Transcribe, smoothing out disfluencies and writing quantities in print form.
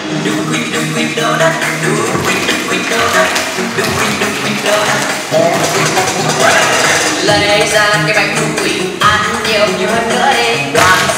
donut, donut, donut. Lấy ra cái bánh đu quỳ, ăn nhiều nhiều hơn nữa đi. Đoàn